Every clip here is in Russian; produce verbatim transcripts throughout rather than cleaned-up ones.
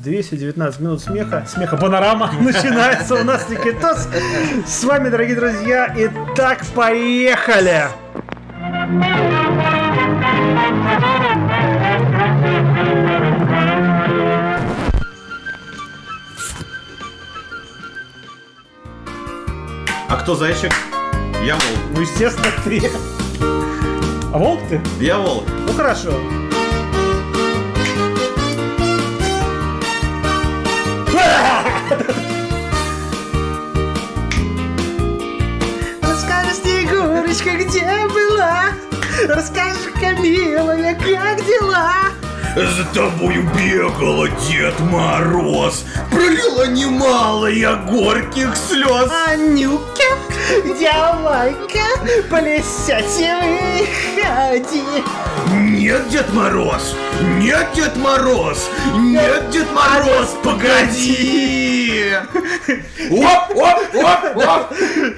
двести девятнадцать минут смеха. Смеха панорама начинается у нас, Никитос. С вами, дорогие друзья. Итак, поехали! А кто зайчик? Я волк. Ну, естественно, ты. А волк ты? Я волк. Ну, хорошо. Расскажи, Снегурочка, где была? Расскажи-ка, милая, как дела? За тобою бегала Дед Мороз, пролила немало я горьких слез. Анюка, давай-ка плясать выходи. Нет, Дед Мороз, нет, Дед Мороз, нет, Дед Мороз, погоди. Оп, оп, оп, оп.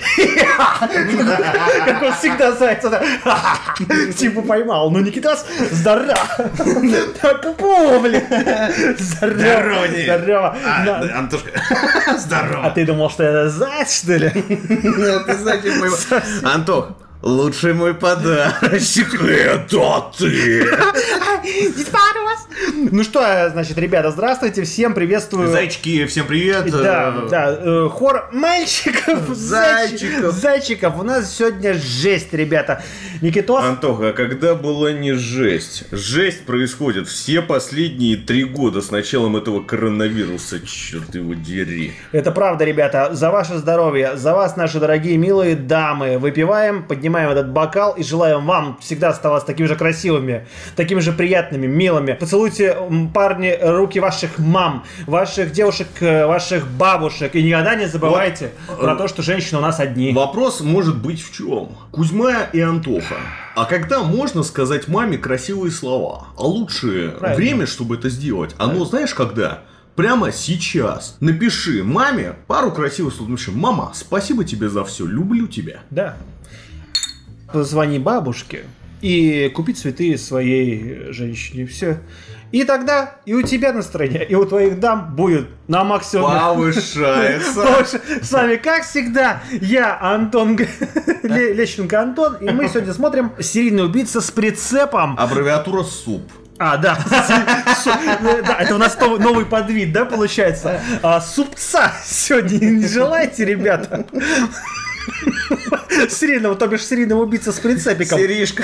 Как он всегда зайца типа поймал. Ну, Никитос, здорово. Пу, блин. Здорово. Здорово. Антошка, здорово. А ты думал, что это заяц, что ли? Ты зайчик мой. Антох, лучший мой подарочек — это ты! Дед Мороз! Ну что, значит, ребята, здравствуйте, всем приветствую. Зайчики, всем привет! Да, да, э, хор мальчиков, Зайчиков. Зайчиков. У нас сегодня жесть, ребята. Никитос. Антоха, а когда была не жесть? Жесть происходит все последние три года с началом этого коронавируса, черт его дери. Это правда, ребята. За ваше здоровье, за вас, наши дорогие милые дамы. Выпиваем, поднимаем этот бокал и желаем вам всегда оставаться такими же красивыми, такими же приятными, милыми. Поцелуйте, парни, руки ваших мам, ваших девушек, ваших бабушек. И никогда не забывайте вот, про то, что женщины у нас одни. Вопрос может быть в чем? Кузьма и Антоха. А когда можно сказать маме красивые слова? А лучшее Правильно. время, чтобы это сделать, оно Правильно. знаешь когда? Прямо сейчас. Напиши маме пару красивых слов. Напиши: мама, спасибо тебе за все, люблю тебя. Да. Позвони бабушке и купи цветы своей женщине. Все. И тогда и у тебя настроение, и у твоих дам будет на максимум. Повышается. С вами, как всегда, я, Антон Лещенко Антон, и мы сегодня смотрим «Серийный убийца с прицепом». Аббревиатура СУП. А, да. Да, это у нас новый подвид, да, получается? А, супца сегодня не желаете, ребята? Серийного, то бишь серийного убийца с прицепиком. Серишка.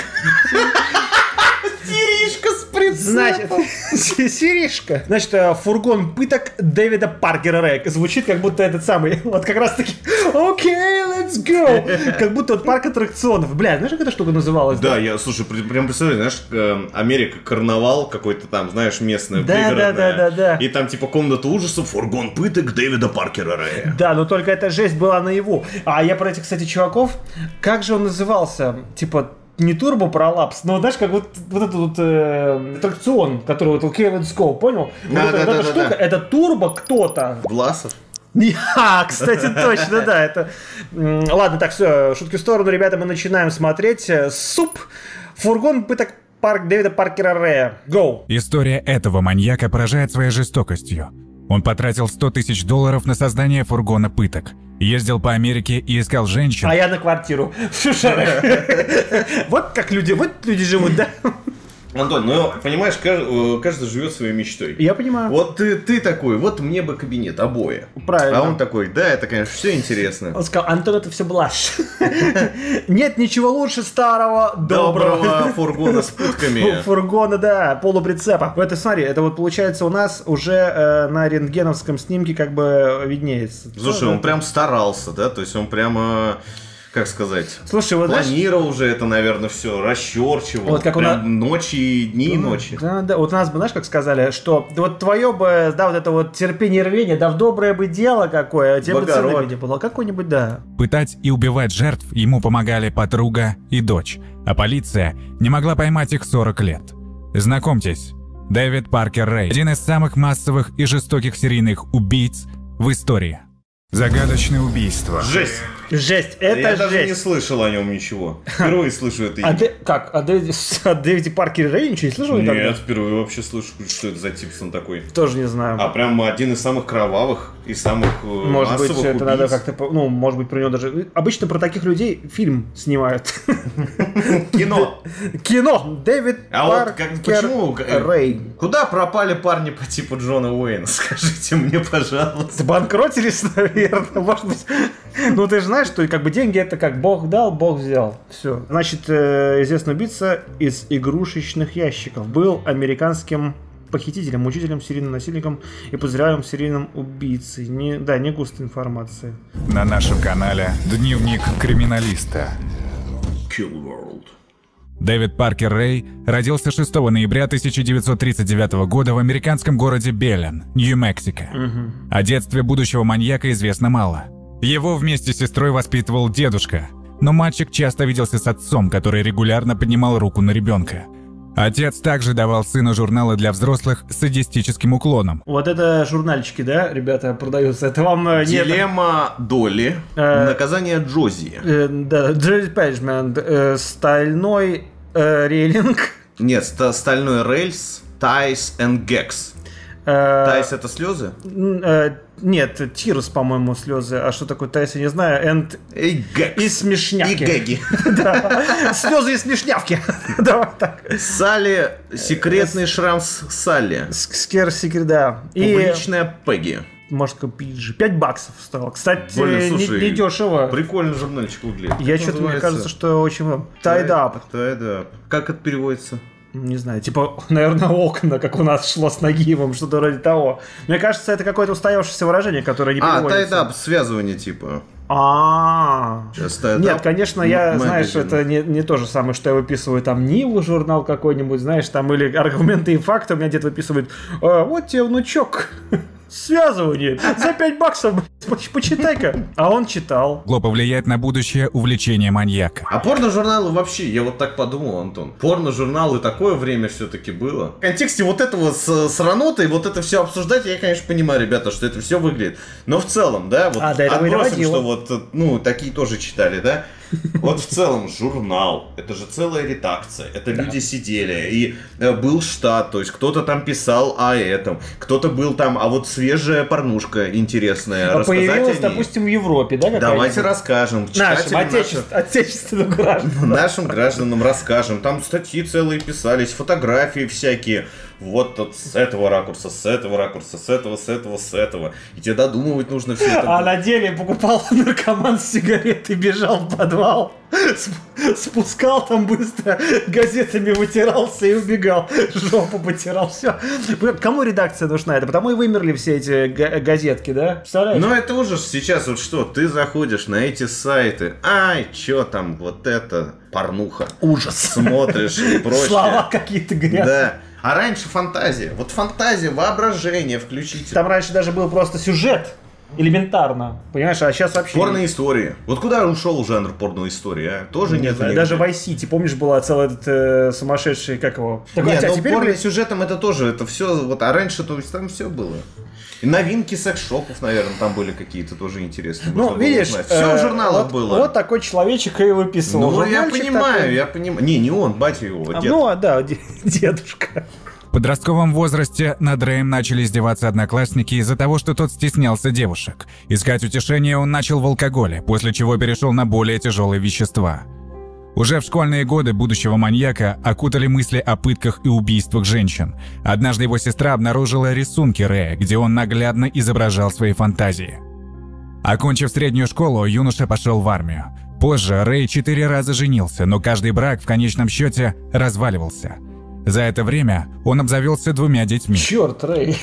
Серишка с прицепом. Значит, Серишка. Значит, фургон пыток Дэвида Паркера Рэя. Звучит как будто этот самый, вот как раз таки, окей, okay, let's go. Как будто вот парк аттракционов. Бля, знаешь, как эта штука называлась? Да, да? я, слушай, прям представляю, знаешь, Америка, карнавал какой-то там, знаешь, местный, да, пригородная. Да, да, да, да. И там типа комната ужасов, фургон пыток Дэвида Паркера Рэя. Да, но только эта жесть была наяву. А я про этих, кстати, чуваков, как же он назывался? Типа, не турбо пролапс, но знаешь, как вот, вот этот вот э, аттракцион, который вот окей, let's go, понял? Да, вот да, эта, да, эта да, штука, да. это турбо кто-то. Власов. А, кстати, точно, да. Это... Ладно, так, все, шутки в сторону, ребята, мы начинаем смотреть. СУП. Фургон пыток парк Дэвида Паркера Рэя. Go! История этого маньяка поражает своей жестокостью. Он потратил сто тысяч долларов на создание фургона пыток. Ездил по Америке и искал женщин. А я на квартиру в Шушарах. Вот как люди, вот люди живут, да? Антон, ну, понимаешь, каждый, каждый живет своей мечтой. Я понимаю. Вот ты, ты такой, вот мне бы кабинет, обои. Правильно. А он такой, да, это, конечно, все интересно. Он сказал: Антон, это все блажь. Нет ничего лучше старого, доброго, доброго фургона с пытками. Фургона, да, полуприцепа. Это, смотри, это вот получается у нас уже э, на рентгеновском снимке как бы виднеется. Слушай, ну, он это... прям старался, да, то есть он прямо... Как сказать? Слушай, вот планировал знаешь, уже это, наверное, все, расчерчивал. Вот как у нас... Ночи и дни и да, ночи. Да, да. Вот у нас бы, знаешь, как сказали, что вот твое бы, да, вот это вот терпение и рвение, да в доброе бы дело какое, тебе бы цены не было. Какой-нибудь, да. Пытать и убивать жертв ему помогали подруга и дочь, а полиция не могла поймать их сорок лет. Знакомьтесь, Дэвид Паркер Рэй, один из самых массовых и жестоких серийных убийц в истории. Загадочное убийство. Жесть. Жесть, это Я жесть. даже не слышал о нем ничего. Впервые слышу это имя. А Дэ- как? О Дэвиде, о Дэвиде Паркере Рэй ничего не слышал никогда? Нет, впервые вообще слышу, что это за Типсон такой. Тоже не знаю. А прям один из самых кровавых и самых э, Может массовых быть, это убийц. надо как-то, по- ну, может быть, про него даже... Обычно про таких людей фильм снимают. Кино. Кино. Дэвид А вот как, почему? Паркер э, Рэй. Куда пропали парни по типу Джона Уэйна? Скажите мне, пожалуйста. Сбанкротились, наверное, может быть. Ну, ты же знаешь, что как бы деньги это как Бог дал, Бог взял. Все. Значит, э, известный убийца из игрушечных ящиков был американским похитителем, мучителем, серийным насильником и подозреваемым серийным убийцей. Не, да, не густая информация. На нашем канале «Дневник криминалиста». Kill World. Дэвид Паркер Рэй родился шестого ноября тысяча девятьсот тридцать девятого года в американском городе Белен, Нью-Мексико. Угу. О детстве будущего маньяка известно мало. Его вместе с сестрой воспитывал дедушка, но мальчик часто виделся с отцом, который регулярно поднимал руку на ребенка. Отец также давал сыну журналы для взрослых с садистическим уклоном. Вот это журнальчики, да, ребята, продаются. Это вам э, не... Дилемма Долли. Э, Наказание Джози. э, да, Джерри Пэджмент, э, стальной э, рейлинг. Нет, ста- стальной рельс, Тайс и Гекс. Э, Тайс это слезы? н- э, нет, Тирс, по-моему, слезы. А что такое Тайс, я не знаю. And... И Гекс. И смешнявки. И гэги. Да. Слезы и смешнявки. Давай так. Салли, секретный шрам с Салли. Скер секрет, да. И, Публичная Пегги. может, купить же. пять баксов стоило. Кстати, Блин, слушай, не, не дешево. Прикольный журнальчик выглядит. Я Как что-то, мне называется? кажется, что очень... Tied up. Tied up. Как это переводится? Не знаю, типа, наверное, окна, как у нас шло с Нагиевым, что-то вроде того. Мне кажется, это какое-то устоявшееся выражение, которое не А, переводится. tied up, связывание типа. А, Сейчас tied нет, up, конечно, я, м- знаешь, магазин. это не, не то же самое, что я выписываю там Ниву журнал какой-нибудь, знаешь, там или аргументы и факты у меня дед выписывает. «А, вот тебе, внучок, связывание за пять баксов, блядь, почитай-ка. А он читал. Могло повлиять на будущее увлечение маньяка. А порно-журналы вообще, я вот так подумал, Антон. Порно-журналы такое время все-таки было. В контексте вот этого с, с ранотой, вот это все обсуждать, я, конечно, понимаю, ребята, что это все выглядит. Но в целом, да, вот А, до этого и отбросим, доводило. что вот, ну, такие тоже читали, да? Вот в целом журнал, это же целая редакция, это люди сидели, и э, был штат, то есть кто-то там писал о этом, кто-то был там, а вот свежая порнушка интересная, А рассказать появилась, о ней. допустим, в Европе, да, какая-нибудь? Давайте расскажем. Нашим, Читателям отечеств- отечественным гражданам. Нашим гражданам расскажем. Там статьи целые писались, фотографии всякие. Вот тут с этого ракурса, с этого ракурса, с этого, с этого, с этого. И тебе додумывать нужно все это. А на деле покупал наркоман сигареты, бежал в подвал, сп- спускал там быстро, газетами вытирался и убегал, жопу потирал, все. Кому редакция нужна? Это потому и вымерли все эти га- газетки, да? Представляешь? Но это уже сейчас вот что, ты заходишь на эти сайты, ай, чё там, вот это, порнуха. Ужас. Смотришь и прочее. Слова какие-то грязные. Да. А раньше фантазия. Вот фантазия, воображение включите. Там раньше даже был просто сюжет. Элементарно. Понимаешь, а сейчас вообще... Порноистории. Вот куда ушел жанр порноистории, а? Тоже Не нет. знаю, нигде. даже в Vice City, помнишь, была целая этот э, сумасшедший, как его? Такой, Нет, а ну теперь, порно блин, сюжетом это тоже, это все, вот, а раньше то есть там все было. И новинки секс-шопов, наверное, там были какие-то тоже интересные. ну, видишь, все э, в журналах вот, было. вот такой человечек и выписывал. Ну, я Журнальчик понимаю, такой. я понимаю. Не, не он, батя его, А, дед. ну, а, да, де- дедушка. В подростковом возрасте над Рэем начали издеваться одноклассники из-за того, что тот стеснялся девушек. Искать утешение он начал в алкоголе, после чего перешел на более тяжелые вещества. Уже в школьные годы будущего маньяка окутали мысли о пытках и убийствах женщин. Однажды его сестра обнаружила рисунки Рэя, где он наглядно изображал свои фантазии. Окончив среднюю школу, юноша пошел в армию. Позже Рэй четыре раза женился, но каждый брак в конечном счете разваливался. За это время он обзавелся двумя детьми. Черт, Рэй.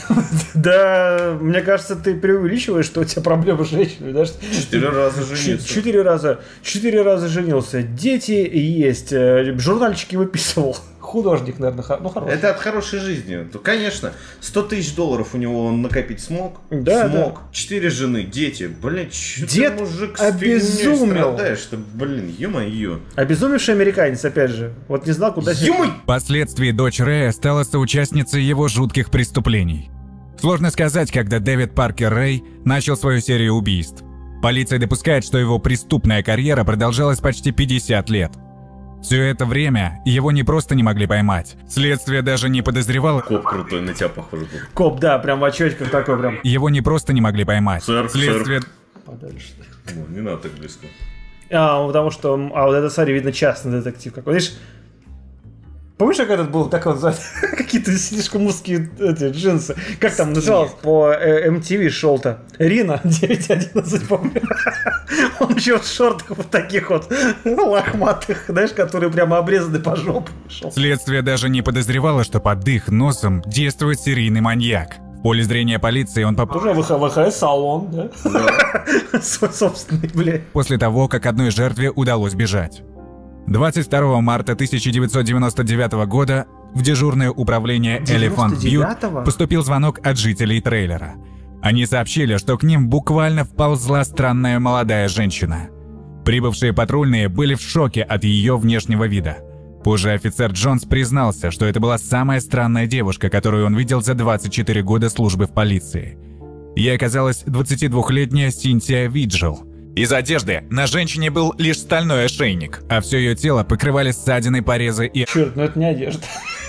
Да, мне кажется, ты преувеличиваешь, что у тебя проблемы с женщиной. да, что- Четыре раза Ч- жениться. Четыре раза. Четыре раза женился. Дети есть. э, Журнальчики выписывал. Художник, наверное, хо- ну хороший. Это от хорошей жизни. То, конечно, сто тысяч долларов у него он накопить смог. Да, смог. Четыре жены, дети. Блин, чё Дед ты, мужик, обезумел. страдаешь-то, блин, ё-моё. Обезумевший американец, опять же. Вот не знал, куда себя- Ё-моё! Впоследствии дочь Рэя стала соучастницей его жутких преступлений. Сложно сказать, когда Дэвид Паркер Рэй начал свою серию убийств. Полиция допускает, что его преступная карьера продолжалась почти пятьдесят лет. Все это время его не просто не могли поймать. Следствие даже не подозревало... Коп крутой, на тебя похоже. Коп, да, прям в очочках такой прям. Его не просто не могли поймать. Сэр, Следствие... сэр. Подальше. Ну, не надо так близко. А, потому что... А вот это, смотри, видно, частный детектив какой. Видишь? Помнишь, как этот был, как он называется? Какие-то слишком узкие эти, джинсы. Как там называлось? По эм ти ви шел-то. Рина девять одиннадцать, помню. Он еще в шортах вот таких вот лохматых, знаешь, которые прямо обрезаны по жопу шел. Следствие даже не подозревало, что под их носом действует серийный маньяк. В поле зрения полиции он попал... Уже вэ ха эс-салон, да? Да. Свой собственный, блядь. После того, как одной жертве удалось бежать. двадцать второго марта тысяча девятьсот девяносто девятого года в дежурное управление Elephant Butte поступил звонок от жителей трейлера. Они сообщили, что к ним буквально вползла странная молодая женщина. Прибывшие патрульные были в шоке от ее внешнего вида. Позже офицер Джонс признался, что это была самая странная девушка, которую он видел за двадцать четыре года службы в полиции. Ей оказалась двадцатидвухлетняя Синтия Виджел. Из одежды на женщине был лишь стальной ошейник, а все ее тело покрывали ссадины, порезы и... Черт, ну это не одежда.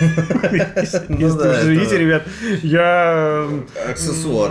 Извините, ребят, я... Аксессуар.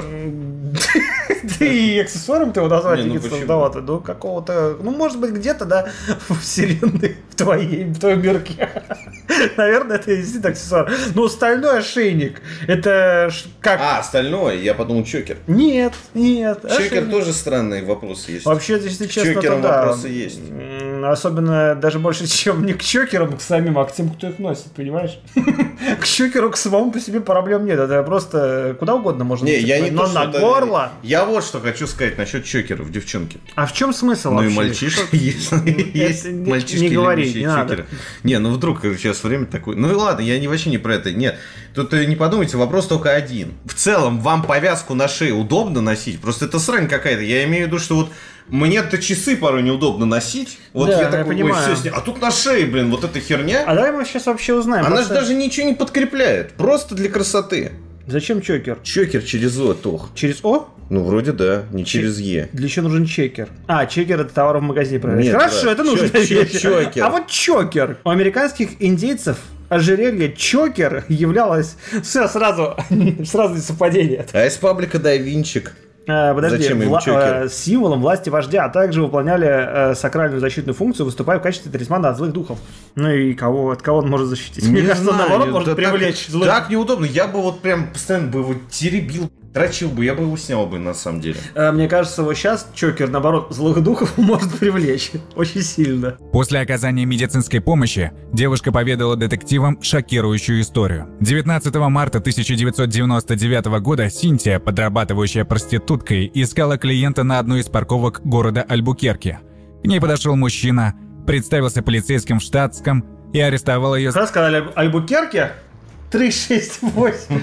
Да и аксессуаром ты его назвать не создавать. Ну, какого-то... Ну, может быть, где-то, да, в вселенной, в твоей, в твоем мирке. Наверное, это действительно аксессуар. Но стальной ошейник, это как... А, стальной? Я подумал, чокер. Нет, нет. Чокер тоже странные вопросы есть. Вообще, если честно, Чокером то да. вопросы есть. Особенно даже больше, чем не к чокерам, к самим, а к тем, кто их носит, понимаешь? К чокеру, к самому по себе проблем нет. Это просто куда угодно можно. Не, я не но то, на это... горло. Я вот что хочу сказать насчет чокеров, девчонки. А в чем смысл ну вообще? Ну и мальчишки есть. Есть мальчишки, любящие чокеры. Не, ну вдруг сейчас время такое. Ну и ладно, я не вообще не про это. Нет, тут не подумайте, вопрос только один. В целом, вам повязку на шее удобно носить? Просто это срань какая-то. Я имею в виду, что вот мне-то часы порой неудобно носить. Вот да, я такой, я ой, все сня... А тут на шее, блин, вот эта херня. А давай мы сейчас вообще узнаем. Она просто... же даже ничего не подкрепляет. Просто для красоты. Зачем чокер? Чокер через О, Тох. Через О? Ну, вроде да, не Ч... через Е. Для чего нужен чекер? А, чекер — это товар в магазине проверять. Нет, хорошо, да. это нужно. Чокер. А вот чокер. У американских индейцев ожерелье чокер являлось... Все, сразу, сразу несовпадение. А из паблика дай винчик. А, подожди, зачем им вла- чокер? э, символом власти вождя, а также выполняли э, сакральную защитную функцию, выступая в качестве талисмана от злых духов. Ну и кого, от кого он может защитить? Не Мне кажется, знаю, наоборот, да может так, привлечь злых. Так неудобно. Я бы вот прям постоянно бы его теребил, дрочил бы, я бы его снял бы на самом деле. Э, мне кажется, вот сейчас чокер, наоборот, злых духов может привлечь. Очень сильно. После оказания медицинской помощи девушка поведала детективам шокирующую историю. девятнадцатого марта тысяча девятьсот девяносто девятого года Синтия, подрабатывающая проституткой, искала клиента на одной из парковок города Альбукерке. К ней подошел мужчина, представился полицейским в штатском и арестовал ее... Когда сказали Альбукерке? три шесть восемь.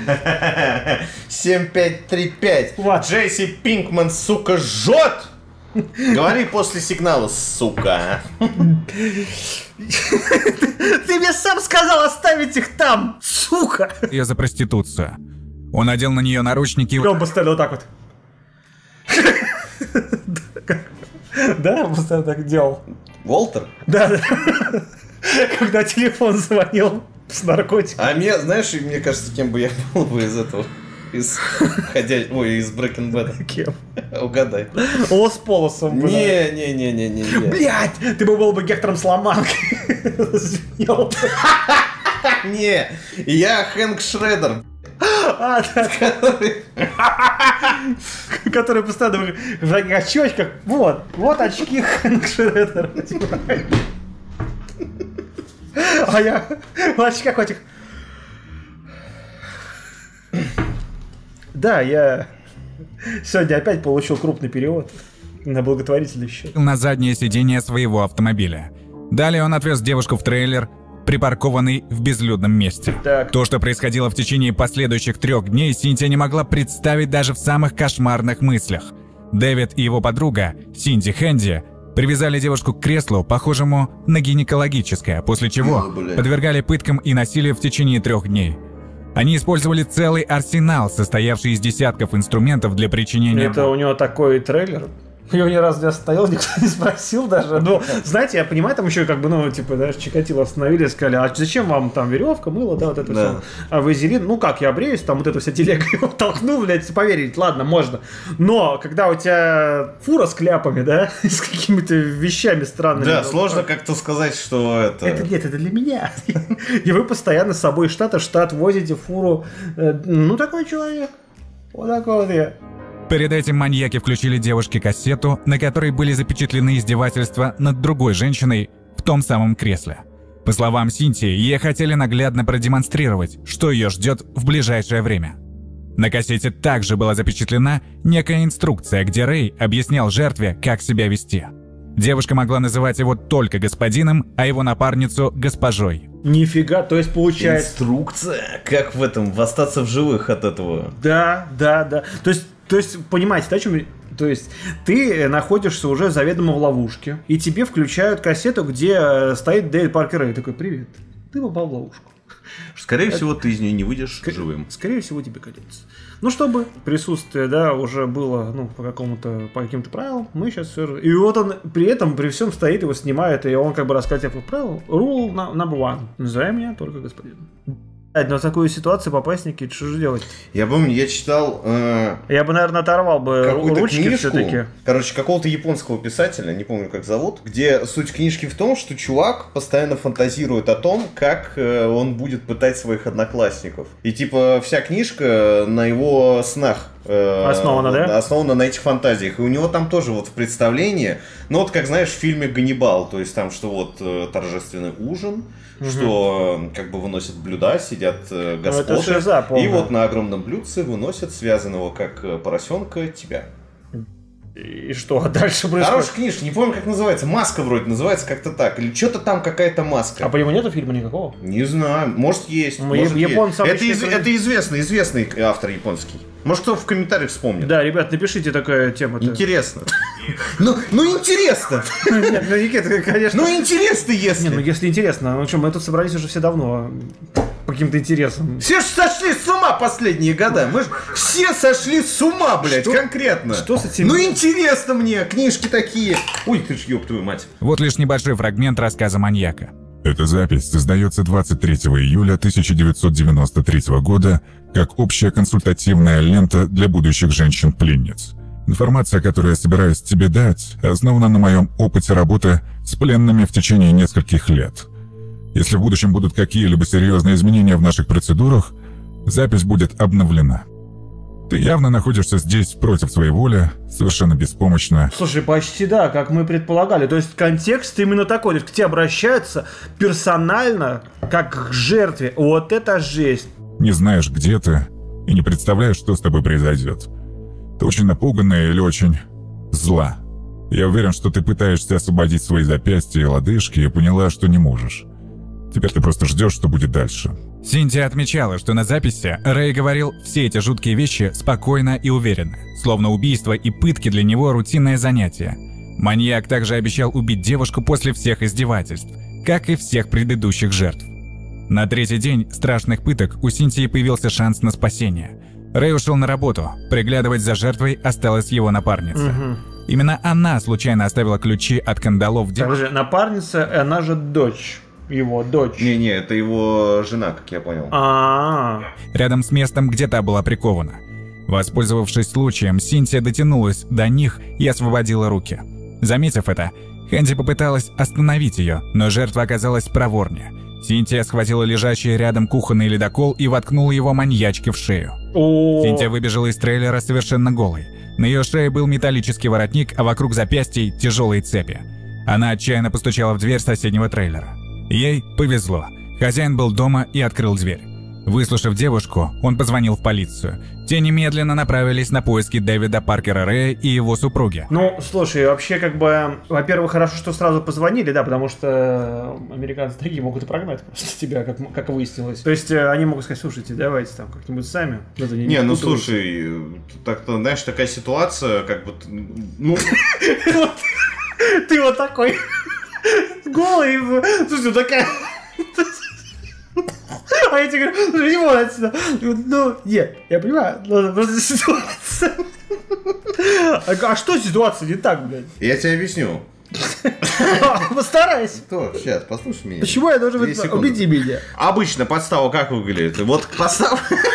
семь пять три пять. Вот. Джесси Пинкман, сука, жжет! Говори после сигнала, сука. Ты мне сам сказал оставить их там, сука! ее за проституцию. Он надел на нее наручники и... Он поставил вот так вот. Да, он постоянно так делал. Волтер? Да, да. Когда телефон звонил с наркотиком. А мне, знаешь, мне кажется, кем бы я был бы из этого? Из ходя... Ой, из Breaking Bad. Кем? Угадай. Лос Полосом. Не, не, не, не, не. Блять, ты бы был бы Гектором Сломанкой. Не, я Хэнк Шреддер. А, да. Который постоянно в очочках. Вот, вот очки Хэнк Шреддера. А я в очках этих. Да, я сегодня опять получил крупный перевод на благотворительный счет. на заднее сиденье своего автомобиля. Далее он отвез девушку в трейлер, припаркованный в безлюдном месте. Так. То, что происходило в течение последующих трех дней, Синтия не могла представить даже в самых кошмарных мыслях. Дэвид и его подруга, Синди Хэнди, привязали девушку к креслу, похожему на гинекологическое, после чего О, бля. подвергали пыткам и насилию в течение трех дней. Они использовали целый арсенал, состоявший из десятков инструментов для причинения... Это у него такой трейлер. Его ни разу не остановил, никто не спросил даже. Ну, знаете, я понимаю, там еще как бы, ну, типа, знаешь, Чикатило остановили, сказали, а зачем вам там веревка, мыло, да, вот это да. все. А вазелин, ну как, я бреюсь, там вот эта вся телега его толкнул, блядь, поверить, ладно, можно. Но, когда у тебя фура с кляпами, да, с какими-то вещами странными. Да, сложно как-то сказать, что это... Это нет, это для меня. И вы постоянно с собой из штата в штат возите фуру. Ну, такой человек. Вот такой вот я. Перед этим маньяки включили девушке кассету, на которой были запечатлены издевательства над другой женщиной в том самом кресле. По словам Синтии, ей хотели наглядно продемонстрировать, что ее ждет в ближайшее время. На кассете также была запечатлена некая инструкция, где Рэй объяснял жертве, как себя вести. Девушка могла называть его только господином, а его напарницу – госпожой. Нифига, то есть получается... Инструкция? Как в этом, в остаться в живых от этого? Да, да, да. То есть, то есть понимаете, да, о чем... То есть ты находишься уже заведомо в ловушке, и тебе включают кассету, где стоит Дэвид Паркер Рэй. Такой, привет, ты попал в ловушку. Скорее Это... всего, ты из нее не выйдешь Ск... живым. Скорее всего, тебе конец. Ну, чтобы присутствие, да, уже было, ну, по какому-то, по каким-то правилам, мы сейчас все... И вот он при этом, при всем стоит, его снимает, и он как бы рассказывает по правилам. Rule number one. Называй меня только господин. Но в такую ситуацию попастники, что же делать? Я помню, я читал... Э, я бы, наверное, оторвал бы ручки все-таки. Короче, какого-то японского писателя, не помню, как зовут, где суть книжки в том, что чувак постоянно фантазирует о том, как э, он будет пытать своих одноклассников. И типа вся книжка на его снах. Э, основана, да? Основана на этих фантазиях. И у него там тоже вот в представлении, ну вот как знаешь в фильме «Ганнибал», то есть там, что вот э, торжественный ужин, угу. что как бы выносят блюда, сидят э, господа, шиза, и вот на огромном блюдце выносят связанного как поросенка тебя. И что дальше происходит? Хорошая книжка, не помню, как называется. Маска вроде называется как-то так. Или что-то там какая-то маска. А по нему нету фильма никакого? Не знаю. Может есть. Ну, может японцы есть. Это, из, это известный, известный автор японский. Может, кто в комментариях вспомнит. Да, ребят, напишите такая тема. Интересно. Ну, ну интересно. Нет, ну Никита, конечно. Ну интересно, если. Не, ну если интересно. Ну что, мы тут собрались уже все давно. По каким-то интересам. Все же сошли с ума последние года. Мы же все сошли с ума, блядь, что? Конкретно. Что с этим? Ну интересно мне, книжки такие. Ой, ты ж ёб твою мать. Вот лишь небольшой фрагмент рассказа маньяка. Эта запись создается двадцать третьего июля тысяча девятьсот девяносто третьего года как общая консультативная лента для будущих женщин-пленниц. Информация, которую я собираюсь тебе дать, основана на моем опыте работы с пленными в течение нескольких лет. Если в будущем будут какие-либо серьезные изменения в наших процедурах, запись будет обновлена. Ты явно находишься здесь против своей воли, совершенно беспомощно. Слушай, почти да, как мы предполагали. То есть контекст именно такой. То есть к тебе обращаются персонально, как к жертве. Вот это жесть. Не знаешь, где ты, и не представляешь, что с тобой произойдет. Ты очень напуганная или очень зла. Я уверен, что ты пытаешься освободить свои запястья и лодыжки и поняла, что не можешь. Теперь ты просто ждешь, что будет дальше. Синтия отмечала, что на записи Рэй говорил все эти жуткие вещи спокойно и уверенно, словно убийство и пытки для него рутинное занятие. Маньяк также обещал убить девушку после всех издевательств, как и всех предыдущих жертв. На третий день страшных пыток у Синтии появился шанс на спасение. Рэй ушел на работу, приглядывать за жертвой осталась его напарница. Угу. Именно она случайно оставила ключи от кандалов девушки. Напарница, она же дочь. Его дочь. Не-не, это его жена, как я понял. А-а-а. Рядом с местом, где та была прикована. Воспользовавшись случаем, Синтия дотянулась до них и освободила руки. Заметив это, Хэнди попыталась остановить ее, но жертва оказалась проворнее. Синтия схватила лежащий рядом кухонный ледокол и воткнула его маньячке в шею. О-о-о. Синтия выбежала из трейлера совершенно голой. На ее шее был металлический воротник, а вокруг запястьей тяжелые цепи. Она отчаянно постучала в дверь соседнего трейлера. Ей повезло. Хозяин был дома и открыл дверь. Выслушав девушку, он позвонил в полицию. Те немедленно направились на поиски Дэвида Паркера Рэя и его супруги. Ну, слушай, вообще как бы, во-первых, хорошо, что сразу позвонили, да, потому что американцы такие могут и прогнать просто тебя, как, как выяснилось. То есть они могут сказать, слушайте, давайте там как-нибудь сами. Не, не ну слушай, так-то, знаешь, такая ситуация, как бы, ну... Ты вот такой... Голый, слушай, такая... А я тебе говорю, слушай, не вон отсюда. Ну, нет, я понимаю, ладно, просто ситуация. А что ситуация не так, блядь? Я тебе объясню. Постарайся. Что? Сейчас, послушай меня. Почему я должен быть... Убеди меня. Обычно подстава как выглядит? Вот подстава...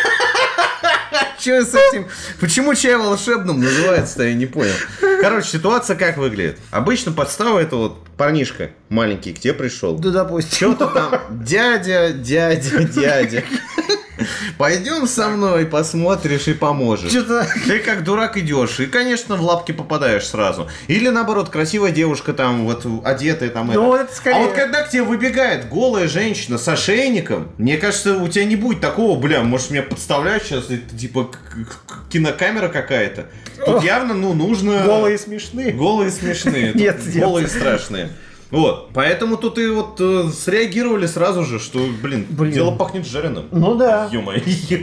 Что с этим? Почему чай волшебным называется-то, я не понял. Короче, ситуация как выглядит? Обычно подстава это вот парнишка маленький к тебе пришел. Да, допустим. Что-то там, дядя, дядя, дядя. Пойдем со мной, посмотришь и поможешь. Что-то... Ты как дурак идешь, и, конечно, в лапки попадаешь сразу. Или, наоборот, красивая девушка там, вот, одетая там. Ну, это. это скорее... А вот когда к тебе выбегает голая женщина с ошейником, мне кажется, у тебя не будет такого, бля, может, меня подставляют сейчас, это, типа, кинокамера какая-то. Тут явно, ну, нужно... Голые смешные. Голые смешные. Нет, голые страшные. Вот, поэтому тут и вот э, среагировали сразу же, что, блин, блин, дело пахнет жареным. Ну да. Ё-моё.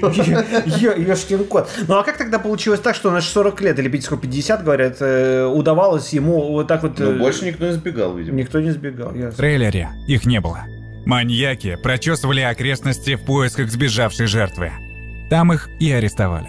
Ёшкин кот. Ну а как тогда получилось так, что на сорок лет, или сколько, пятьдесят, говорят, э, удавалось ему вот так вот... Э, ну больше никто не сбегал, видимо. Никто не сбегал, ясно. В трейлере их не было. Маньяки прочесывали окрестности в поисках сбежавшей жертвы. Там их и арестовали.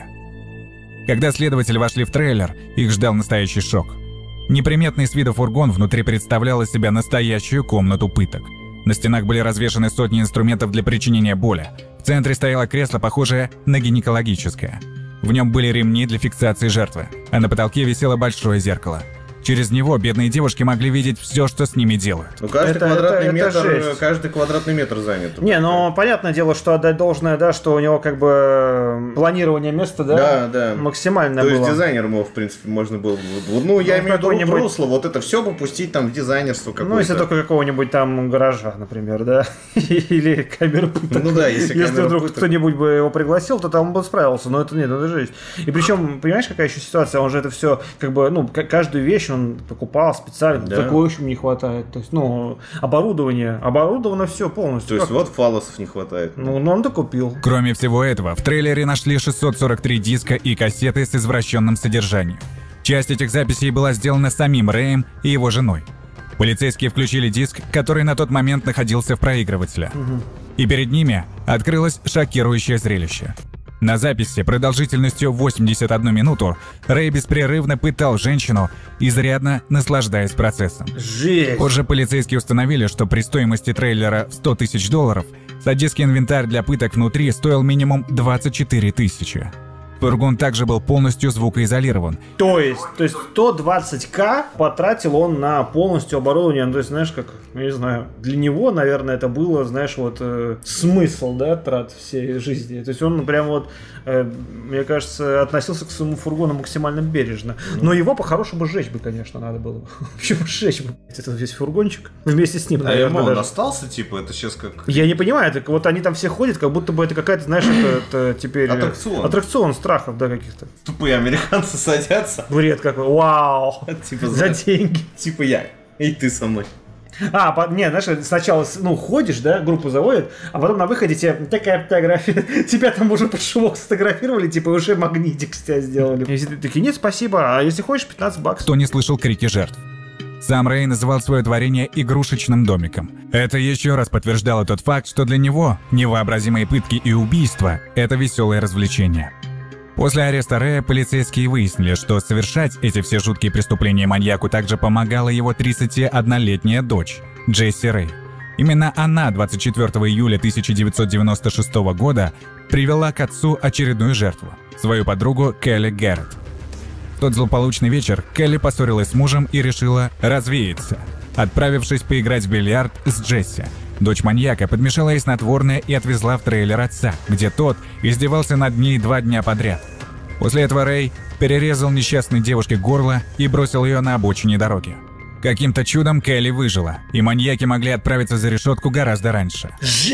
Когда следователи вошли в трейлер, их ждал настоящий шок. Неприметный с виду фургон внутри представлял из себя настоящую комнату пыток. На стенах были развешаны сотни инструментов для причинения боли. В центре стояло кресло, похожее на гинекологическое. В нем были ремни для фиксации жертвы, а на потолке висело большое зеркало. Через него бедные девушки могли видеть все, что с ними делают. Ну, каждый, это, квадратный, это, метр, это каждый квадратный метр занят. Не, ну, понятное дело, что отдать должное, да, что у него как бы планирование места, да, да, да. максимальное То было. есть дизайнером его, в принципе, можно было... Ну, я ну, имею в виду русло, вот это все попустить там в дизайнерство какое-то. Ну, если только какого-нибудь там гаража, например, да, или камеры пыток. Ну да, если Если вдруг пыток. кто-нибудь бы его пригласил, то там он бы справился, но это нет, это жесть. И причем, понимаешь, какая еще ситуация, он же это все, как бы, ну, каждую вещь он покупал специально, да. Такого еще не хватает. То есть, ну, оборудование, оборудовано все полностью. То есть, как? вот фалосов не хватает. Ну, ну, он-то купил. Кроме всего этого, в трейлере нашли шестьсот сорок три диска и кассеты с извращенным содержанием. Часть этих записей была сделана самим Рэем и его женой. Полицейские включили диск, который на тот момент находился в проигрывателе. Угу. И перед ними открылось шокирующее зрелище. На записи продолжительностью восемьдесят одну минуту Рэй беспрерывно пытал женщину, изрядно наслаждаясь процессом. Жесть! Позже полицейские установили, что при стоимости трейлера в сто тысяч долларов садистский инвентарь для пыток внутри стоил минимум двадцать четыре тысячи. Фургон также был полностью звукоизолирован. То есть, то есть сто двадцать тысяч потратил он на полностью оборудование. Ну, то есть, знаешь, как, я не знаю, для него, наверное, это было, знаешь, вот э, смысл, да, трат всей жизни. То есть он прям вот, э, мне кажется, относился к своему фургону максимально бережно. Но его по-хорошему сжечь бы, конечно, надо было. Вообще бы сжечь бы этот весь фургончик вместе с ним, наверное. А ему он остался, типа, это сейчас как... Я не понимаю, это вот они там все ходят, как будто бы это какая-то, знаешь, это, это теперь... Аттракцион. Аттракцион страхов, да, каких-то. Тупые американцы садятся. Бред какой, вау, типа, за деньги. Типа я, и ты со мной. А, по, не, знаешь, сначала, ну, ходишь, да, группу заводят, а потом на выходе тебе такая фотография, тебя там уже под шумок сфотографировали, типа уже магнитик с тебя сделали. Если ты такие, нет, спасибо, а если хочешь, пятнадцать баксов. Кто не слышал крики жертв? Сам Рэй называл свое творение игрушечным домиком. Это еще раз подтверждало тот факт, что для него невообразимые пытки и убийства – это веселое развлечение. После ареста Рэя полицейские выяснили, что совершать эти все жуткие преступления маньяку также помогала его тридцатиоднолетняя дочь Джесси Рэй. Именно она двадцать четвёртого июля тысяча девятьсот девяносто шестого года привела к отцу очередную жертву – свою подругу Келли Гарретт. В тот злополучный вечер Келли поссорилась с мужем и решила развеяться, отправившись поиграть в бильярд с Джесси. Дочь маньяка подмешала ей снотворное и отвезла в трейлер отца, где тот издевался над ней два дня подряд. После этого Рэй перерезал несчастной девушке горло и бросил ее на обочине дороги. Каким-то чудом Келли выжила, и маньяки могли отправиться за решетку гораздо раньше.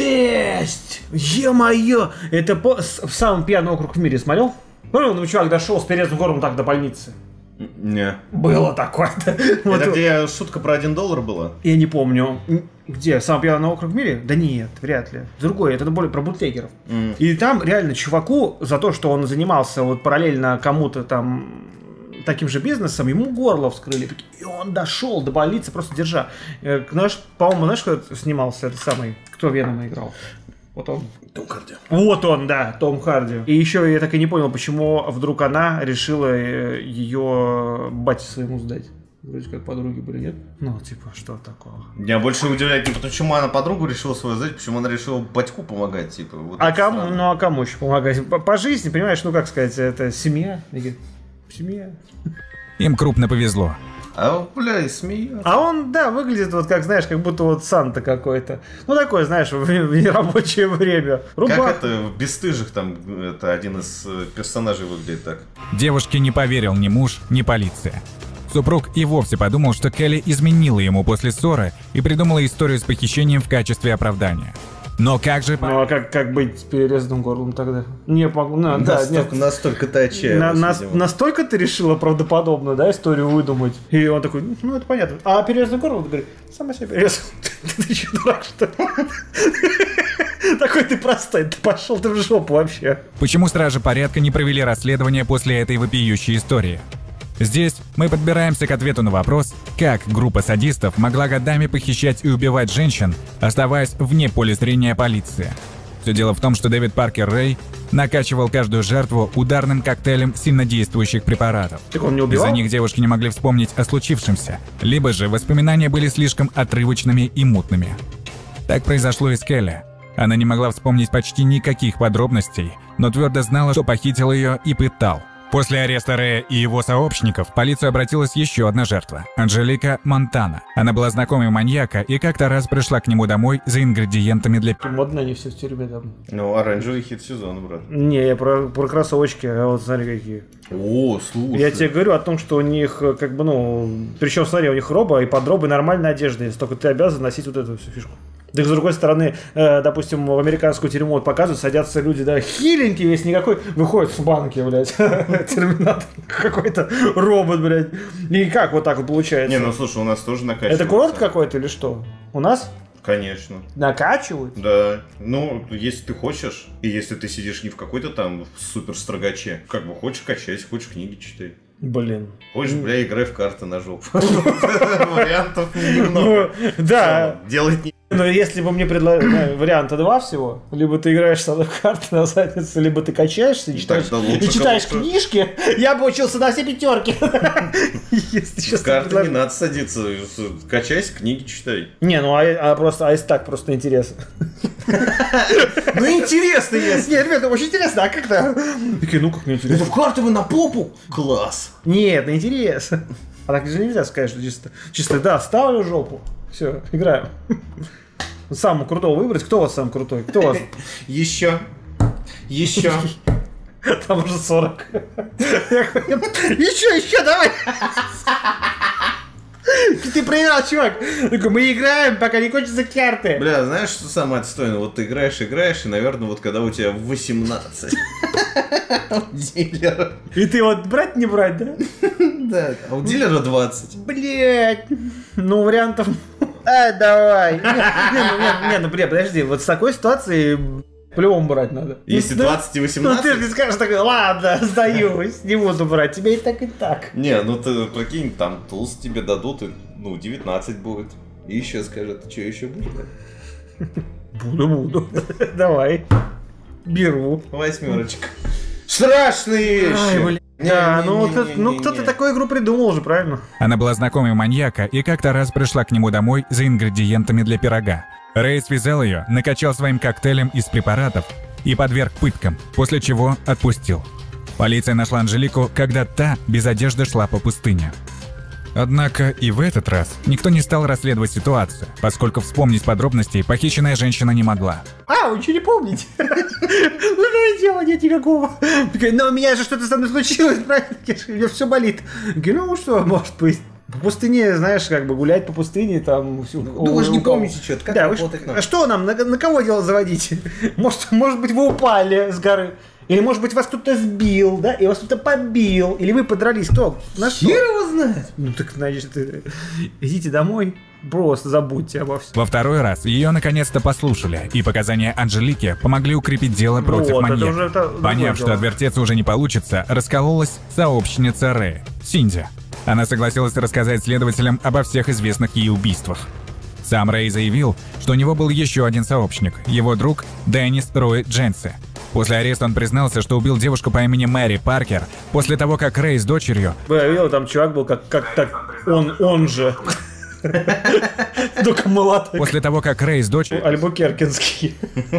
Жесть! Е-мое! Это по... в самый пьяный округ в мире смотрел? Ну, ну, чувак дошел с перерезанным горлом так до больницы. Не. Было такое-то. Это вот. где шутка про один доллар была? Я не помню. Где? Самый пьяный округ в мире? Да нет, вряд ли. Другое, это более про бутлегеров. Mm. И там реально чуваку за то, что он занимался вот параллельно кому-то там таким же бизнесом, ему горло вскрыли. И он дошел до больницы, просто держа. Знаешь, по-моему, знаешь, кто снимался, этот самый, кто Венома играл? Вот он. Том Харди. Вот он, да, Том Харди. И еще я так и не понял, почему вдруг она решила ее бате своему сдать. Вроде как подруги были, нет? Ну, типа, что такого? Меня больше удивляет не почему она подругу решила свою сдать, почему она решила батьку помогать, типа. Вот а кому, ну, а кому еще помогать? По, по жизни, понимаешь, ну, как сказать, это семья. Семья. Им крупно повезло. А, бля, и смеется. А он, да, выглядит вот как, знаешь, как будто вот Санта какой-то. Ну, такой, знаешь, в нерабочее время. Рубах. Как это, в «Бесстыжих» там, это один из персонажей выглядит так. Девушке не поверил ни муж, ни полиция. Супруг и вовсе подумал, что Келли изменила ему после ссоры и придумала историю с похищением в качестве оправдания. Но как же... Ну а как, как быть с перерезанным горлом тогда? Не могу, ну, настолько, да, нет. Настолько ты отчаялась, на, на, Настолько ты решила правдоподобно, да, историю выдумать? И он такой, ну это понятно. А перерезанное горло, он говорит, сама себя перерезал. Ты что, дурак, что ли? Такой ты простой, ты пошел ты в жопу вообще. Почему стражи порядка не провели расследование после этой вопиющей истории? Здесь мы подбираемся к ответу на вопрос, как группа садистов могла годами похищать и убивать женщин, оставаясь вне поля зрения полиции. Все дело в том, что Дэвид Паркер Рэй накачивал каждую жертву ударным коктейлем сильнодействующих препаратов. Так он не убивал? Из-за них девушки не могли вспомнить о случившемся, либо же воспоминания были слишком отрывочными и мутными. Так произошло и с Келли. Она не могла вспомнить почти никаких подробностей, но твердо знала, что похитил ее и пытал. После ареста Рэя и его сообщников в полицию обратилась еще одна жертва – Анжелика Монтана. Она была знакомой маньяка и как-то раз пришла к нему домой за ингредиентами для... Модно они все в тюрьме там. Ну, оранжевый хит сезона, брат. Не, я про, про кроссовочки, а вот смотри какие. О, слушай. Я тебе говорю о том, что у них как бы, ну... Причем, смотри, у них роба и под робой нормальная одежда есть, только ты обязан носить вот эту всю фишку. Так, с другой стороны, э, допустим, в американскую тюрьму вот показывают, садятся люди, да, хиленький весь никакой, выходит с банки, блядь, терминатор, какой-то робот, блядь. И как вот так вот получается? Не, ну слушай, у нас тоже накачивают. Это курорт какой-то или что? У нас? Конечно. Накачивают? Да. Ну, если ты хочешь, и если ты сидишь не в какой-то там супер строгаче, как бы хочешь качайся, хочешь книги читай. Блин. Хочешь, бля, играй в карты на жопу. Вариантов немного. Да. Делать не... Но если бы мне предложили варианта два всего, либо ты играешь со мной в карты на задницу, либо ты качаешься и читаешь, и читаешь книжки, я бы учился на все пятерки. В карты не надо садиться, качайся, книги читай. Не, ну а просто, а если так, просто интересно. Ну интересно, если. Нет, ребята, очень интересно, а как-то? Такие, ну как не интересно. Это в карты вы на попу? Класс. Нет, ну интересно. А так же нельзя сказать, что чисто, чисто, да, ставлю жопу. Все, играем. Самого крутого выбрать. Кто у вас самый крутой? Кто у вас? Еще. Еще. Там уже сорок. Еще, еще, давай. Ты проиграл, чувак. Мы играем, пока не кончатся карты. Бля, знаешь, что самое отстойное? Вот ты играешь, играешь, и, наверное, вот когда у тебя восемнадцать дилера. И ты вот брать, не брать, да? Да, а у дилера двадцать. Блять. Ну, вариантов... А, давай. Не, ну, не, ну, бля, подожди, вот с такой ситуацией... По-любому брать надо. Если ну, двадцать и восемнадцать... Ну ты же не скажешь такой, ладно, сдаюсь, не буду брать, тебе и так, и так. Не, ну ты прикинь, там туз тебе дадут, и, ну, девятнадцать будет. И еще скажет, ты что, еще будешь брать? Буду, буду. Давай. Беру. Восьмерочка. Страшные вещи. Ай, блин. Да, ну, ну кто-то такую игру придумал уже, правильно? Она была знакомой маньяка и как-то раз пришла к нему домой за ингредиентами для пирога. Рэй связал ее, накачал своим коктейлем из препаратов и подверг пыткам, после чего отпустил. Полиция нашла Анжелику, когда та без одежды шла по пустыне. Однако и в этот раз никто не стал расследовать ситуацию, поскольку вспомнить подробностей похищенная женщина не могла. А, вы ничего не помните? Ну, что дела нет никакого. Но у меня же что-то со мной случилось, правильно? У меня все болит. Ну, что, может быть. По пустыне, знаешь, как бы гулять по пустыне, там... Ну, вы же не помните что-то, как работать надо. А что нам, на, на кого дело заводить? Может, может быть, вы упали с горы? Или, может быть, вас кто-то сбил, да? И вас кто-то побил? Или вы подрались? Кто? На что? Хер его знает. Ну, так, значит, идите домой, просто забудьте обо всем. Во второй раз ее наконец-то послушали, и показания Анжелики помогли укрепить дело против вот, маньяка. Это это Поняв, что отвертеться уже не получится, раскололась сообщница Рэя, Синди. Она согласилась рассказать следователям обо всех известных ей убийствах. Сам Рэй заявил, что у него был еще один сообщник, его друг Деннис Рой Дженси. После ареста он признался, что убил девушку по имени Мэри Паркер после того, как Рэй с дочерью... Я видел, там чувак был как, как так, он, он же... Только молодой. После того, как Рэй с дочерью... Альбукеркинский.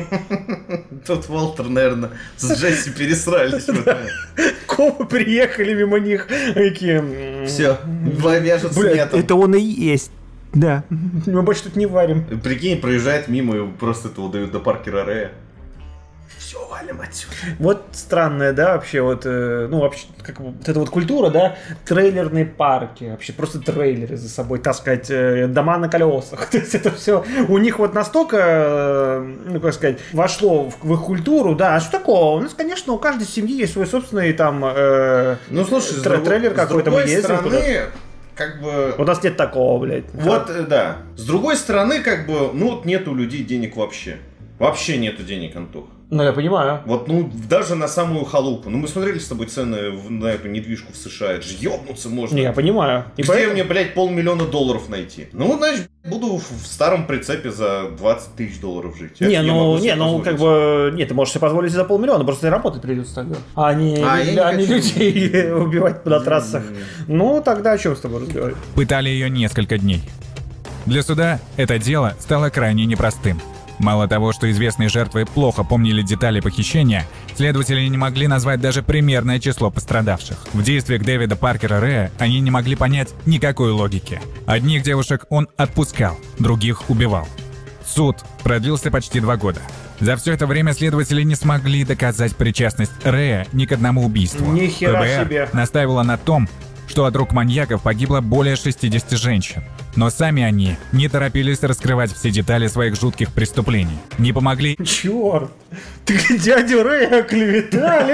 Тут Уолтер, наверное, с Джесси пересрались. Копы приехали мимо них. Такие... Все, вяжутся нетом. Это он и есть. Да. Мы больше тут не варим. Прикинь, проезжает мимо и просто этого дают до Паркера Рэя. Все, валим отсюда. Вот странная, да, вообще вот, э, ну, вообще, как вот эта вот культура, да, трейлерные парки, вообще просто трейлеры за собой таскать, э, дома на колесах. То есть это все у них вот настолько, э, ну, как сказать, вошло в, в их культуру, да. А что такого? У нас, конечно, у каждой семьи есть свой собственный там э, ну, слушай, тре- с трейлер какой-то, мы ездим стороны... куда-то. Как бы... У нас нет такого, блядь. Вот, да. да. С другой стороны, как бы, ну вот нет у людей денег вообще. Вообще нету денег, Антох. Ну, я понимаю. Вот, ну, даже на самую халупу. Ну, мы смотрели с тобой цены на эту недвижку в США. Это же ёбнуться можно. Не, я понимаю. И где поэтому... мне, блядь, полмиллиона долларов найти? Ну, значит, буду в старом прицепе за двадцать тысяч долларов жить. Не, ну, не, ну, как бы, нет, ты можешь себе позволить за полмиллиона, просто работать придется тогда. А не, а, не, а не людей убивать на трассах. Ну, тогда о чем с тобой разговаривать? Пытали ее несколько дней. Для суда это дело стало крайне непростым. Мало того, что известные жертвы плохо помнили детали похищения, следователи не могли назвать даже примерное число пострадавших. В действиях Дэвида Паркера Рэя они не могли понять никакой логики. Одних девушек он отпускал, других убивал. Суд продлился почти два года. За все это время следователи не смогли доказать причастность Рэя ни к одному убийству. Ни хера ФБР себе. настаивала на том, что от рук маньяков погибло более шестидесяти женщин. Но сами они не торопились раскрывать все детали своих жутких преступлений. Не помогли... Черт! Ты дядю Рэя оклеветали?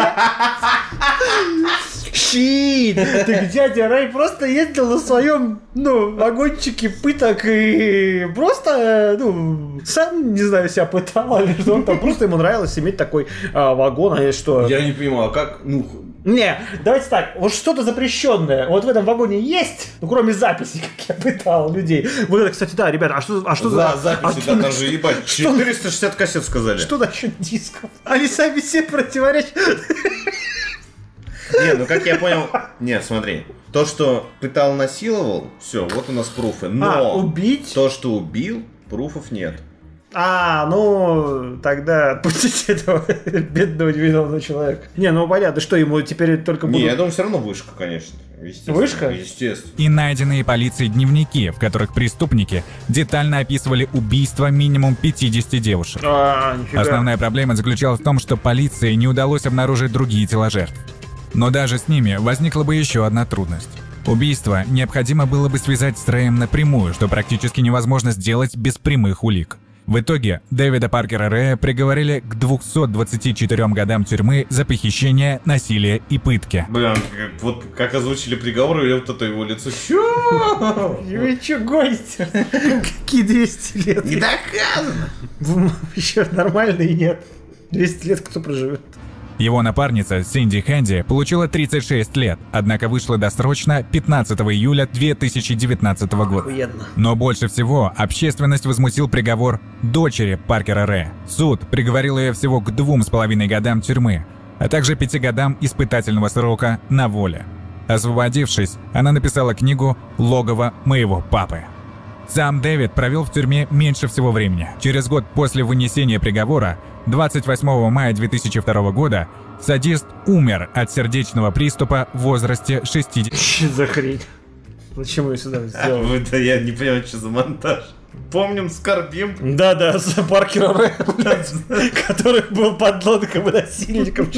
Щит! Так дядя Рэй просто ездил на своем, ну, вагончике пыток и просто, ну, сам, не знаю, себя пытал или что он там. Просто ему нравилось иметь такой а, вагон, а что... Я не понимаю, а как, ну... Не, давайте так, вот что-то запрещенное вот в этом вагоне есть, ну, кроме записей, как я пытал людей. Вот это, кстати, да, ребята, а что, а что за... за... записи, а да, там же, ебать, четыреста шестьдесят кассет сказали. Что насчет дисков? Они сами все противоречат. Не, ну как я понял... Нет, смотри. То, что пытал, насиловал, все, вот у нас пруфы. Но а, убить? То, что убил, пруфов нет. А, ну, тогда отпустите этого бедного невиновного человека. Не, ну понятно, что ему теперь только будут... Не, я думаю, все равно вышка, конечно. Вышка? Естественно. И найденные полицией дневники, в которых преступники детально описывали убийство минимум пятидесяти девушек. А, нифига. Основная проблема заключалась в том, что полиции не удалось обнаружить другие тела жертв. Но даже с ними возникла бы еще одна трудность. Убийство необходимо было бы связать с Рэем напрямую, что практически невозможно сделать без прямых улик. В итоге Дэвида Паркера Рэя приговорили к двухсот двадцати четырем годам тюрьмы за похищение, насилие и пытки. Блин, как, вот как озвучили приговор, и вот это его лицо. Чё? Вы чё гоните? Какие двести лет? Не доказано. Еще нормальные нет. двести лет кто проживет? Его напарница Синди Хэнди получила тридцать шесть лет, однако вышла досрочно пятнадцатого июля две тысячи девятнадцатого года. Охуенно. Но больше всего общественность возмутил приговор дочери Паркера Рэя. Суд приговорил ее всего к двум с половиной годам тюрьмы, а также пяти годам испытательного срока на воле. Освободившись, она написала книгу «Логово моего папы». Сам Дэвид провел в тюрьме меньше всего времени. Через год после вынесения приговора, двадцать восьмого мая две тысячи второго года, садист умер от сердечного приступа в возрасте шестидесяти. Что за хрень? Зачем ее сюда сделали? Да я не понимаю, что за монтаж. Помним, скорбим. Да-да, за Паркера Рэя, блядь, который был подлодком и насильником.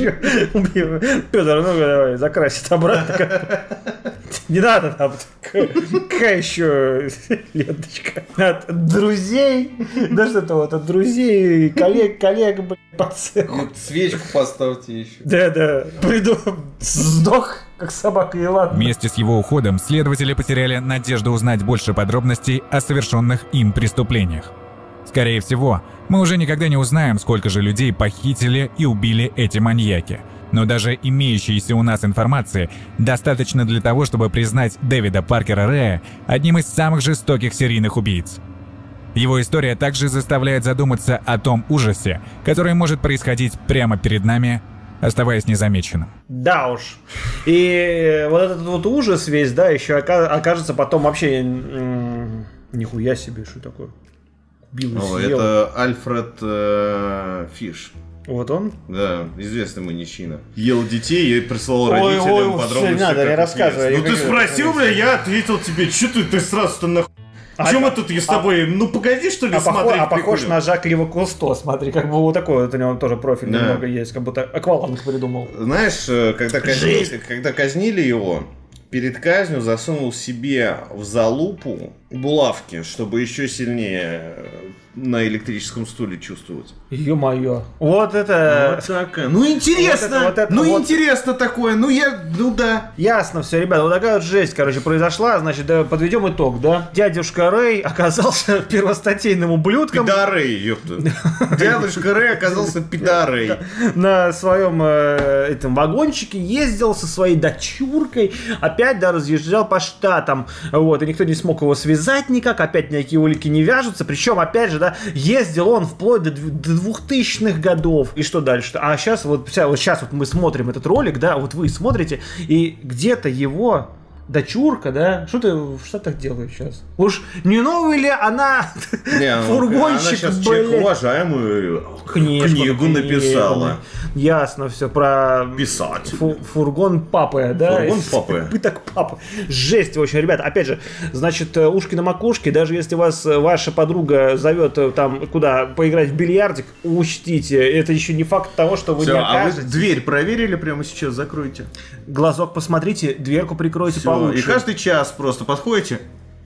Петр, ну давай, закрасить обратно. Не надо там, какая еще ленточка. От друзей, да что-то вот, от друзей, коллег, коллег, блядь, по цеху. Свечку поставьте еще. Да-да, приду, сдох, как собака, и ладно. Вместе с его уходом следователи потеряли надежду узнать больше подробностей о совершенных им преступлениях. Скорее всего, мы уже никогда не узнаем, сколько же людей похитили и убили эти маньяки. Но даже имеющейся у нас информации достаточно для того, чтобы признать Дэвида Паркера Рэя одним из самых жестоких серийных убийц. Его история также заставляет задуматься о том ужасе, который может происходить прямо перед нами, оставаясь незамеченным. Да уж. И вот этот вот ужас весь, да, еще окажется потом вообще... Нихуя себе, что такое? Бил и съел. Это Альфред э, Фиш. Вот он? Да, известный маньячина. Ел детей и прислал родителям ой, ой, подробности. Не надо, не рассказывай. Ну ты спросил, бля, я ответил тебе, что ты, ты сразу-то нахуй... А чем это я с тобой? А, ну погоди, что ли, а смотреть. Похож, а похож на Жака Ива Кусто, смотри, как бы вот такой вот у него тоже профиль да. немного есть, как будто Акваланг придумал. Знаешь, когда казнили, когда казнили его, перед казнью засунул себе в залупу булавки, чтобы еще сильнее на электрическом стуле чувствовать. Ё-моё. Вот это... Вот такая. Ну интересно, вот это, вот это, ну вот... интересно такое, ну я, ну да. Ясно все, ребята, вот такая вот жесть, короче, произошла, значит, да, подведем итог, да. Дядюшка Рэй оказался первостатейным ублюдком. Пидорей, ёпта. Дядюшка Рэй оказался пидорей. На своем этом вагончике ездил со своей дочуркой, опять, да, разъезжал по штатам, вот, и никто не смог его связать никак, опять никакие улики не вяжутся, причем, опять же, да, ездил он вплоть до двухтысячных годов. И что дальше? А сейчас вот, вот сейчас вот мы смотрим этот ролик, да, вот вы смотрите, и где-то его дочурка, да, что ты в Штатах делаешь сейчас? Уж не новый ли она не, фургончик, она сейчас человек уважаемую книжку, книгу написала. Ясно все про писать. Фу, фургон папы, да? Фургон папы. Пыток папы. Жесть очень, ребята. Опять же, значит, ушки на макушке. Даже если вас ваша подруга зовет там куда поиграть в бильярдик, учтите, это еще не факт того, что вы все, не окажетесь. А вы дверь проверили прямо сейчас? Закройте. Глазок посмотрите, дверку прикройте все, получше. И каждый час просто подходите.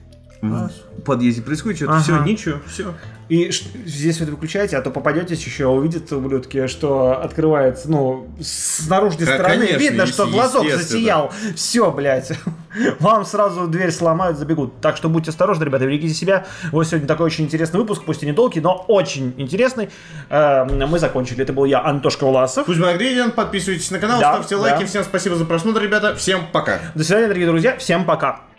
В подъезде происходит что-то, ага. все, ничего, все. И здесь вы выключаете, а то попадетесь еще, увидят ублюдки, что открывается, ну, с наружной как, стороны. конечно, видно, что глазок засиял. Все, блядь. Вам сразу дверь сломают, забегут. Так что будьте осторожны, ребята, берегите себя. Вот сегодня такой очень интересный выпуск, пусть и недолгий, но очень интересный. Мы закончили. Это был я, Антошка Власов. Кузьма Гридин. Подписывайтесь на канал, да, ставьте лайки. Да. Всем спасибо за просмотр, ребята. Всем пока. До свидания, дорогие друзья. Всем пока.